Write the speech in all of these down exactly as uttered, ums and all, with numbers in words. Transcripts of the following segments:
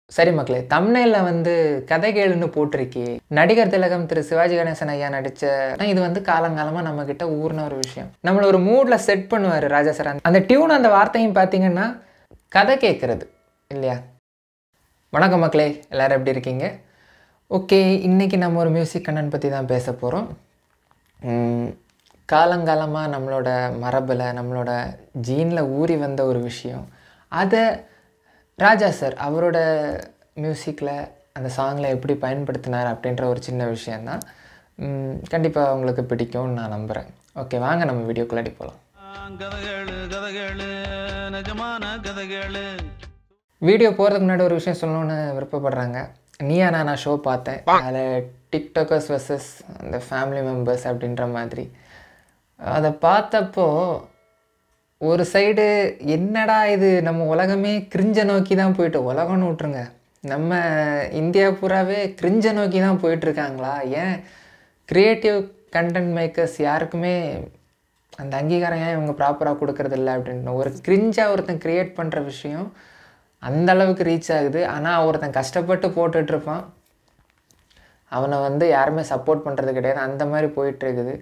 சரி மக்களே, தம்ப்நெயில்ல வந்து கதை கேளுன்னு போட்டிருக்கே. நடிகர் திலகம் திரு சிவாஜி கணேசன் ஐயா நடிச்ச இது வந்து காலங்காலமா நம்ம கிட்ட ஊர்ன ஒரு விஷயம். நம்மள ஒரு மூட்ல செட் பண்ணுவாரு ராஜா சார். அந்த டியூன் அந்த வார்த்தையும் பார்த்தீங்கன்னா கதை கேட்கறது இல்லையா? வணக்கம் மக்களே, எல்லாரும் எப்படி இருக்கீங்க? ஓகே, இன்னைக்கு நம்ம ஒரு மியூசிக் கண்டென்ட் பற்றி தான் பேச போகிறோம். காலங்காலமாக நம்மளோட மரபில் நம்மளோட ஜீனில் ஊறி வந்த ஒரு விஷயம். அதை ராஜா சார் அவரோட மியூசிக்கில் அந்த சாங்கில் எப்படி பயன்படுத்தினார் அப்படின்ற ஒரு சின்ன விஷயந்தான். கண்டிப்பாக உங்களுக்கு பிடிக்கும்னு நான் நம்புகிறேன். ஓகே, வாங்க நம்ம வீடியோக்குள்ளாடி போகலாம். வீடியோ போகிறதுக்கு முன்னாடி ஒரு விஷயம் சொல்லணும்னு விருப்பப்படுறாங்க. நீயா நான் ஷோ பார்த்தேன். அதில் டிக்டாக்கர்ஸ் வர்சஸ் அந்த ஃபேமிலி மெம்பர்ஸ் அப்படின்ற மாதிரி அதை பார்த்தப்போ ஒரு சைடு என்னடா இது, நம்ம உலகமே கிரிஞ்சை நோக்கி தான் போயிட்டு, உலகம்னு விட்ருங்க, நம்ம இந்தியா பூராவே கிரிஞ்சை நோக்கி தான் போயிட்டுருக்காங்களா? ஏன் க்ரியேட்டிவ் கண்டென்ட் மேக்கர்ஸ் யாருக்குமே அந்த அங்கீகாரம் ஏன் இவங்க ப்ராப்பராக கொடுக்கறதில்ல அப்படின்னு ஒரு கிரிஞ்சாக ஒருத்தன் க்ரியேட் பண்ணுற விஷயம் அந்த அளவுக்கு ரீச் ஆகுது. ஆனால் ஒருத்தன் கஷ்டப்பட்டு போட்டுட்ருப்பான், அவனை வந்து யாருமே சப்போர்ட் பண்ணுறது கிடையாது. அந்த மாதிரி போயிட்டுருக்குது.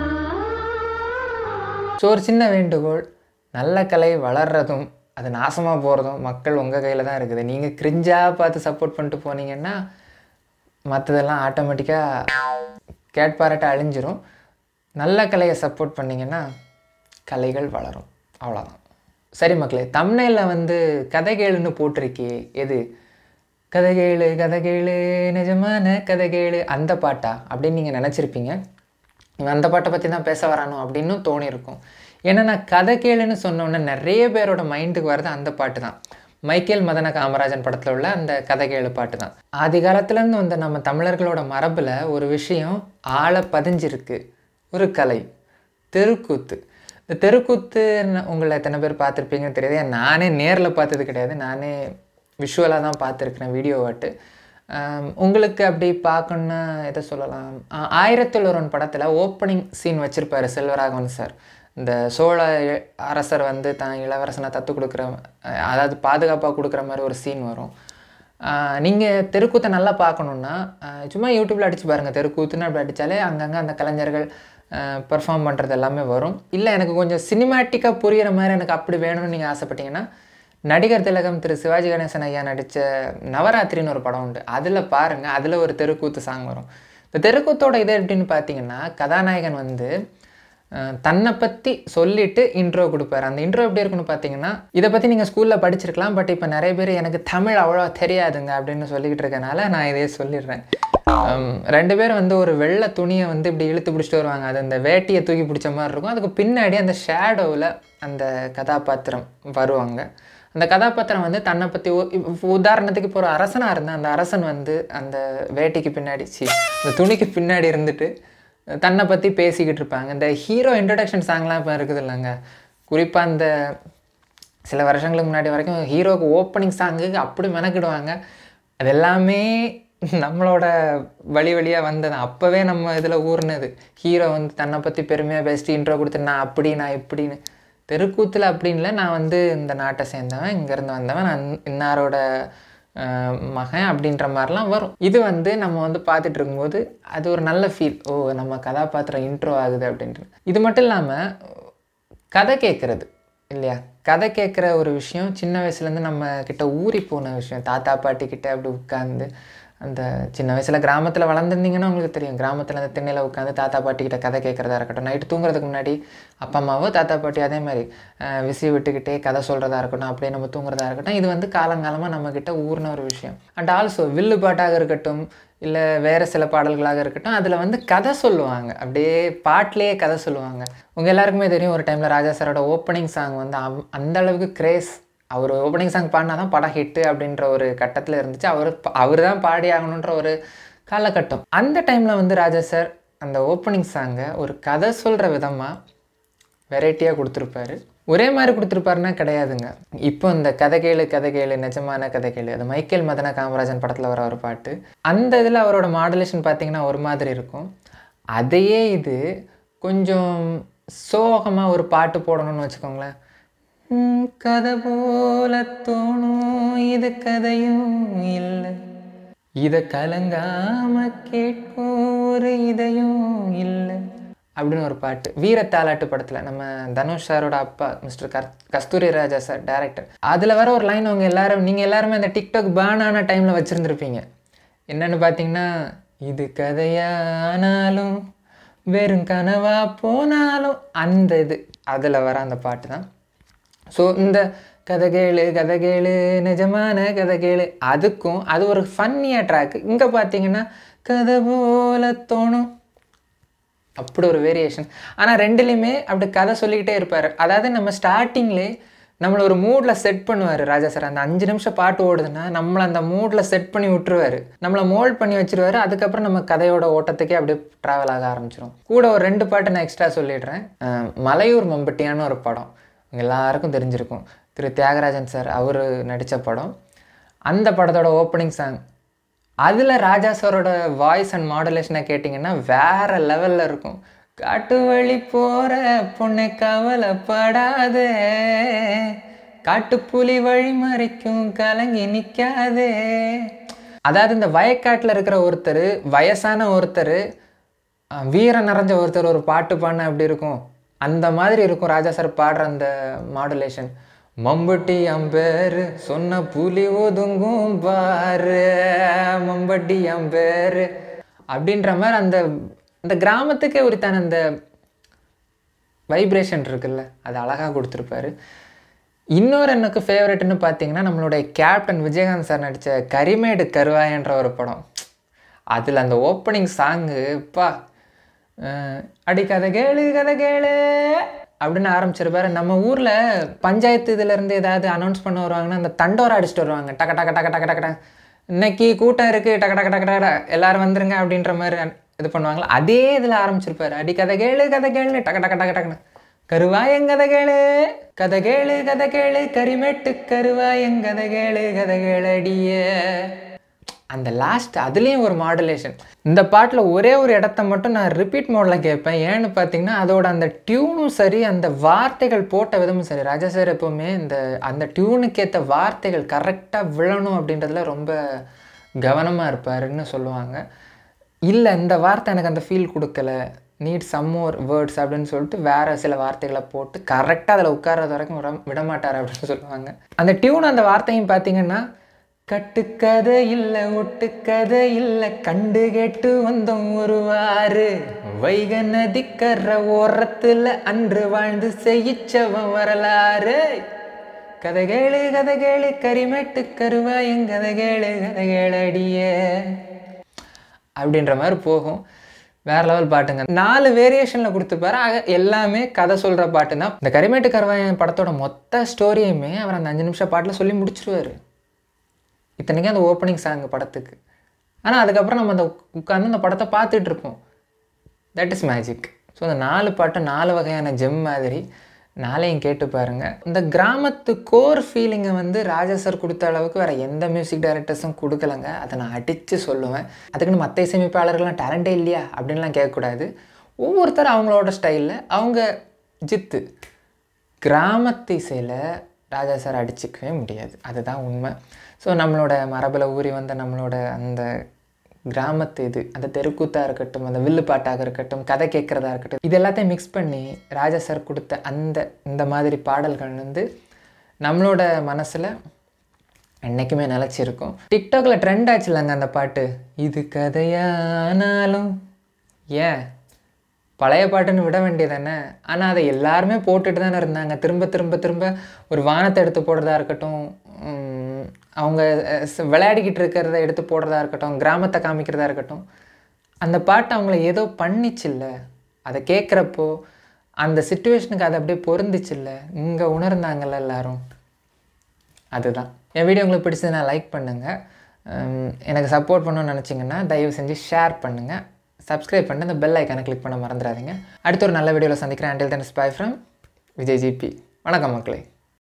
ஸோ ஒரு சின்ன வேண்டுகோள், நல்ல கலை வளர்கிறதும் அது நாசமாக போகிறதும் மக்கள் உங்கள் கையில் தான் இருக்குது. நீங்கள் கிரிஞ்சாக பார்த்து சப்போர்ட் பண்ணிட்டு போனீங்கன்னா மற்றதெல்லாம் ஆட்டோமேட்டிக்காக கேட்பாராட்ட அழிஞ்சிரும். நல்ல கலையை சப்போர்ட் பண்ணிங்கன்னா கலைகள் வளரும், அவ்வளோதான். சரி மக்களே, தம்ப்நெயில்ல வந்து கதை கேளுன்னு போட்டிருக்கே. எது கதை கேளு கதை கேளு நிஜமான கதை கேளு அந்த பாட்டா அப்படின்னு நீங்கள் நினச்சிருப்பீங்க. இவன் அந்த பாட்டை பற்றி தான் பேச வரானோ அப்படின்னு தோணியிருக்கும். ஏன்னா நான் கதை கேளுன்னு சொன்னோன்னே நிறைய பேரோட மைண்டுக்கு வர்றது அந்த பாட்டு தான். மைக்கேல் மதன காமராஜன் படத்தில் உள்ள அந்த கதை கேளு பாட்டு தான். ஆதி காலத்துலேருந்து வந்த நம்ம தமிழர்களோட மரபில் ஒரு விஷயம் ஆழ பதிஞ்சிருக்கு, ஒரு கலை, தெருக்கூத்து. இந்த தெருக்கூத்து உங்களை எத்தனை பேர் பார்த்துருப்பீங்கன்னு தெரியாது. நானே நேரில் பார்த்தது கிடையாது, நானே விஷுவலாக தான் பார்த்துருக்குறேன், வீடியோவாட்டு. உங்களுக்கு அப்படி பார்க்கணுன்னா எதை சொல்லலாம், ஆயிரத்தில் ஒருவன் படத்தில் ஓப்பனிங் சீன் வச்சுருப்பார் செல்வராகவன் சார். இந்த சோழ அரசர் வந்து தான் இளவரசனை தத்து கொடுக்குற, அதாவது பாதுகாப்பாக கொடுக்குற மாதிரி ஒரு சீன் வரும். நீங்கள் தெருக்கூத்தை நல்லா பார்க்கணுன்னா சும்மா யூடியூப்பில் அடித்து பாருங்கள். தெருக்கூத்துன்னு அப்படி அடித்தாலே அங்கங்கே அந்த கலைஞர்கள் பெர்ஃபார்ம் பண்ணுறது எல்லாமே வரும். இல்லை எனக்கு கொஞ்சம் சினிமேட்டிக்காக புரிகிற மாதிரி எனக்கு அப்படி வேணும்னு நீங்கள் ஆசைப்பட்டீங்கன்னா நடிகர் திலகம் திரு சிவாஜி கணேசன் ஐயா நடித்த நவராத்திரின்னு ஒரு படம் உண்டு, அதில் பாருங்கள். அதில் ஒரு தெருக்கூத்து சாங் வரும். இந்த தெருக்கூத்தோட இது எப்படின்னு பார்த்தீங்கன்னா, கதாநாயகன் வந்து தன்னை பற்றி சொல்லிவிட்டு இன்ட்ரோ கொடுப்பார். அந்த இன்ட்ரோ எப்படி இருக்குன்னு பார்த்தீங்கன்னா, இதை பற்றி நீங்கள் ஸ்கூலில் படிச்சிருக்கலாம், பட் இப்போ நிறைய பேர் எனக்கு தமிழ் அவ்வளோ தெரியாதுங்க அப்படின்னு சொல்லிக்கிட்டு இருக்கனால நான் இதே சொல்லிடுறேன். ரெண்டு பேரும் வந்து ஒரு வெள்ளை துணியை வந்து இப்படி இழுத்து பிடிச்சிட்டு வருவாங்க. அது அந்த வேட்டியை தூக்கி பிடிச்ச மாதிரி இருக்கும். அதுக்கு பின்னாடி அந்த ஷேடோவில் அந்த கதாபாத்திரம் வருவாங்க. அந்த கதாபாத்திரம் வந்து தன்னை பற்றி, உதாரணத்துக்கு இப்போ ஒரு அரசனாக இருந்தால் அந்த அரசன் வந்து அந்த வேட்டிக்கு பின்னாடி சி அந்த துணிக்கு பின்னாடி இருந்துட்டு தன்னை பற்றி பேசிக்கிட்டு இருப்பாங்க. இந்த ஹீரோ இன்ட்ரடக்ஷன் சாங்லாம் இப்போ இருக்குது இல்லைங்க, குறிப்பாக அந்த சில வருஷங்களுக்கு முன்னாடி வரைக்கும் ஹீரோவுக்கு ஓப்பனிங் சாங்குக்கு அப்படி மெனக்கிடுவாங்க. அது எல்லாமே நம்மளோட வழி வழியாக வந்தது. அப்போவே நம்ம இதில் ஊர்னது. ஹீரோ வந்து தன்னை பற்றி பெருமையாக பேசிட்டு இன்ட்ரோ கொடுத்து நான் அப்படி நான் இப்படின்னு. தெருக்கூத்தில் அப்படின்ல நான் வந்து இந்த நாட்டை சேர்ந்தவன், இங்கேருந்து வந்தவன், நான் இன்னாரோட மகன் அப்படின்ற மாதிரிலாம் வரும். இது வந்து நம்ம வந்து பார்த்துட்டு இருக்கும்போது அது ஒரு நல்ல ஃபீல். ஓ, நம்ம கதாபாத்திரம் இன்ட்ரோ ஆகுது அப்படின்ட்டு. இது மட்டும் இல்லாமல் கதை கேட்குறது இல்லையா, கதை கேட்குற ஒரு விஷயம் சின்ன வயசுலேருந்து நம்ம கிட்ட ஊறி போன விஷயம். தாத்தா பாட்டி கிட்ட அப்படி உட்காந்து, அந்த சின்ன வயசில் கிராமத்தில் வளர்ந்துருந்தீங்கன்னா உங்களுக்கு தெரியும், கிராமத்தில் அந்த திண்ணையில் உட்காந்து தாத்தா பாட்டிக்கிட்ட கதை கேட்குறதா இருக்கட்டும், நைட்டு தூங்குறதுக்கு முன்னாடி அப்பா அம்மாவோ தாத்தா பாட்டி அதே மாதிரி விசி விட்டுக்கிட்டே கதை சொல்கிறதா இருக்கட்டும், அப்படியே நம்ம தூங்குறதா இருக்கட்டும். இது வந்து காலங்காலமாக நம்மக்கிட்ட ஊர்ன ஒரு விஷயம். அண்ட் ஆல்சோ வில்லு பாட்டாக இருக்கட்டும், இல்லை வேறு சில பாடல்களாக இருக்கட்டும், அதில் வந்து கதை சொல்லுவாங்க, அப்படியே பாட்டிலேயே கதை சொல்லுவாங்க. உங்கள் எல்லாருக்குமே தெரியும், ஒரு டைமில் ராஜா சாரோட ஓப்பனிங் சாங் வந்து அந்த அளவுக்கு கிரேஸ். அவர் ஓப்பனிங் சாங் பாடினா தான் படம் ஹிட்டு அப்படின்ற ஒரு கட்டத்தில் இருந்துச்சு. அவர் அவர் தான் பாடி ஆகணுன்ற ஒரு காலகட்டம். அந்த டைமில் வந்து ராஜா சார் அந்த ஓப்பனிங் சாங்கை ஒரு கதை சொல்கிற விதமாக வெரைட்டியாக கொடுத்துருப்பாரு. ஒரே மாதிரி கொடுத்துருப்பாருன்னா கிடையாதுங்க. இப்போ இந்த கதை கேளு கதை கேளு நிஜமான கதை கேளு, அது மைக்கேல் மதன காமராஜன் படத்தில் வர ஒரு பாட்டு. அந்த இதில் அவரோட மாடுலேஷன் பார்த்திங்கன்னா ஒரு மாதிரி இருக்கும். அதையே இது கொஞ்சம் சோகமாக ஒரு பாட்டு போடணும்னு வச்சுக்கோங்களேன். கதை போல தோணும் இது கதையும் இல்லை, இதை கலங்காம கேட்கும் ஒரு இதையும் இல்லை அப்படின்னு ஒரு பாட்டு. வீரத்தாலாட்டு படத்தில் நம்ம தனுஷ் சாரோட அப்பா மிஸ்டர் கர் கஸ்தூரி ராஜா சார் டேரக்டர். அதில் வர ஒரு லைன் அவங்க எல்லாரும் நீங்கள் எல்லாருமே அந்த டிக்டாக் பேன் ஆன டைமில் வச்சுருந்துருப்பீங்க. என்னென்னு பார்த்தீங்கன்னா, இது கதையானாலும் வெறும் கனவா போனாலும், அந்த இது அதில் வர அந்த பாட்டு தான். ஸோ இந்த கதை கேளு கதை கேளு நிஜமான கதை கேளு அதுக்கும் அது ஒரு ஃபன்னியாக ட்ராக்கு. இங்கே பார்த்தீங்கன்னா கதை போல தோணும் அப்படி ஒரு வேரியேஷன். ஆனால் ரெண்டுலேயுமே அப்படி கதை சொல்லிக்கிட்டே இருப்பார். அதாவது நம்ம ஸ்டார்டிங்லே நம்மளை ஒரு மூடில் செட் பண்ணுவார் ராஜா சார். அந்த அஞ்சு நிமிஷம் பாட்டு ஓடுதுன்னா நம்மளை அந்த மூடில் செட் பண்ணி விட்டுருவார், நம்மளை மோல்ட் பண்ணி வச்சுருவார். அதுக்கப்புறம் நம்ம கதையோட ஓட்டத்துக்கே அப்படியே ட்ராவல் ஆக ஆரம்பிச்சிடும். கூட ஒரு ரெண்டு பாட்டு நான் எக்ஸ்ட்ரா சொல்லிடுறேன். மலையூர் மம்பட்டியான்னு ஒரு படம் எல்லாருக்கும் தெரிஞ்சிருக்கும், திரு தியாகராஜன் சார் அவர் நடித்த படம். அந்த படத்தோட ஓப்பனிங் சாங், அதில் ராஜா சாரோட வாய்ஸ் அண்ட் மாடுலேஷனை கேட்டிங்கன்னா வேறு லெவலில் இருக்கும். காட்டு வழி போகிற பொண்ணை கவலைப்படாதே, காட்டுப்புலி வழி மறைக்கும் கலங்கி நிற்காதே. அதாவது இந்த வயக்காட்டில் இருக்கிற ஒருத்தர், வயசான ஒருத்தர், வீரம் நிறைஞ்ச ஒருத்தர் ஒரு பாட்டு பாடினா எப்படி இருக்கும் அந்த மாதிரி இருக்கும் ராஜா சார் பாடுற அந்த மாடுலேஷன். மம்பட்டி அம்பேரு சொன்ன புலி ஒதுங்கும் பாரு, மம்பட்டி அம்பேரு அப்படின்ற மாதிரி அந்த அந்த கிராமத்துக்கே உரித்தான அந்த வைப்ரேஷன் இருக்குல்ல, அது அழகாக கொடுத்துருப்பாரு. இன்னொரு எனக்கு ஃபேவரெட்னு பார்த்தீங்கன்னா நம்மளுடைய கேப்டன் விஜயகாந்த் சார் நடித்த கரிமேடு கருவாயன்ற ஒரு படம். அதில் அந்த ஓப்பனிங் சாங்கு பா அடி கதை கேளு கதை கேளு அப்படின்னு ஆரம்பிச்சிருப்பாரு. நம்ம ஊரில் பஞ்சாயத்து இதுலேருந்து ஏதாவது அனௌன்ஸ் பண்ண வருவாங்கன்னா அந்த தண்டோரை அடிச்சுட்டு வருவாங்க, டக்க டக்க டக்க டக்க டக்க இன்னைக்கு கூட்டம் இருக்குது டக்க டக்க டக்க டக்க எல்லோரும் வந்துருங்க அப்படின்ற மாதிரி இது பண்ணுவாங்களா, அதே இதில் ஆரம்பிச்சிருப்பாரு. அடி கதை கேளு கதை கேளு டக்க டக்க டக்க டக்குன்னு கருவாயங்கதை கேளு கதை கேளு கதை கேளு கரிமேட்டு கருவாயங்கதை கேளு கதை கேளு அடியே. அந்த லாஸ்ட் அதுலேயும் ஒரு மாடுலேஷன். இந்த பாட்டில் ஒரே ஒரு இடத்த மட்டும் நான் ரிப்பீட் மோடில் கேட்பேன். ஏன்னு பார்த்தீங்கன்னா அதோட அந்த டியூனும் சரி, அந்த வார்த்தைகள் போட்ட விதமும் சரி. ராஜா சார் எப்போவுமே இந்த அந்த டியூனுக்கு ஏற்ற வார்த்தைகள் கரெக்டாக விழணும் அப்படின்றதுல ரொம்ப கவனமாக இருப்பாருன்னு சொல்லுவாங்க. இல்லை இந்த வார்த்தை எனக்கு அந்த ஃபீல் கொடுக்கல, நீட் சம் மோர் வேர்ட்ஸ் அப்படின்னு சொல்லிட்டு வேறு சில வார்த்தைகளை போட்டு கரெக்டாக அதில் உட்கார்றது வரைக்கும் விட விடமாட்டார் அப்படின்னு சொல்லுவாங்க. அந்த டியூன் அந்த வார்த்தையும் பார்த்தீங்கன்னா, கட்டுக்கதை இல்லை ஒட்டுக்கதை இல்லை கண்டு கேட்டு வந்தோம் ஒருவாறு, வைக நதிக்கர ஓரத்தில் அன்று வாழ்ந்து செய்யிச்சவன் வரலாறு, கதை கேளு கதை கேளு கரிமேட்டு கருவாயங் கதை கேளு கதை கேளடியே அப்படின்ற மாதிரி போகும். வேறு லெவல் பாட்டுங்க. நாலு வேரியேஷனில் கொடுத்துப்பாரு. ஆக எல்லாமே கதை சொல்கிற பாட்டு தான். இந்த கரிமேட்டு கருவாயன் படத்தோட மொத்த ஸ்டோரியுமே அவர் அந்த அஞ்சு நிமிஷம் பாட்டில் சொல்லி முடிச்சிருவார். இத்தனைக்கும் அந்த ஓப்பனிங் சாங் படத்துக்கு. ஆனால் அதுக்கப்புறம் நம்ம அந்த உட்காந்து அந்த படத்தை பார்த்துட்ருப்போம். That is magic. ஸோ அந்த நாலு பாட்டு நாலு வகையான ஜெம் மாதிரி நாளையும் கேட்டு பாருங்கள். இந்த கிராமத்து கோர் ஃபீலிங்கை வந்து ராஜா சார் கொடுத்த அளவுக்கு வேறு எந்த மியூசிக் டைரக்டர்ஸும் கொடுக்கலங்க. அதை நான் அடித்து சொல்லுவேன். அதுக்குன்னு மற்ற இசையமைப்பாளர்கள்லாம் டேலண்டே இல்லையா அப்படின்லாம் கேட்கக்கூடாது. ஒவ்வொருத்தர் அவங்களோட ஸ்டைலில் அவங்க ஜித்து. கிராமத்து இசையில் ராஜா சார் அடிச்சிக்கவே முடியாது, அதுதான் உண்மை. ஸோ நம்மளோட மரபில் ஊறி வந்த நம்மளோட அந்த கிராமத்து இது, அந்த தெருக்கூத்தாக இருக்கட்டும், அந்த வில்லு பாட்டாக இருக்கட்டும், கதை கேட்குறதா இருக்கட்டும், இது எல்லாத்தையும் மிக்ஸ் பண்ணி ராஜா சார் கொடுத்த அந்த இந்த மாதிரி பாடல்கள் வந்து நம்மளோட மனசில் என்றைக்குமே நிலச்சிருக்கும். டிக்டாக்ல ட்ரெண்ட் ஆச்சு இல்லைங்க அந்த பாட்டு, இது கதையானாலும். ஏன் பழைய பாட்டுன்னு விட வேண்டியதானே? ஆனால் அதை எல்லாருமே போட்டுட்டு தானே இருந்தாங்க. திரும்ப திரும்ப திரும்ப ஒரு வானத்தை எடுத்து போடுறதா இருக்கட்டும், அவங்க விளையாடிக்கிட்டு இருக்கிறத எடுத்து போடுறதா இருக்கட்டும், கிராமத்தை காமிக்கிறதா இருக்கட்டும், அந்த பாட்டு அவங்கள ஏதோ பண்ணிச்சில்ல. அதை கேட்குறப்போ அந்த சிச்சுவேஷனுக்கு அது அப்படியே பொருந்துச்சில்ல, இங்கே உணர்ந்தாங்கல்ல எல்லாரும். அதுதான் என் வீடியோ உங்களுக்கு பிடிச்சதுன்னா லைக் பண்ணுங்கள். எனக்கு சப்போர்ட் பண்ணணும்னு நினச்சிங்கன்னா தயவு செஞ்சு ஷேர் பண்ணுங்கள், சப்ஸ்கிரைப் பண்ணி அந்த பெல் ஐக்கானை கிளிக் பண்ண மறந்துடாதீங்க. அடுத்த ஒரு நல்ல வீடியோவில் சந்திக்கிறேன். Until then bye from Vijay GP. வணக்கம் மக்களே.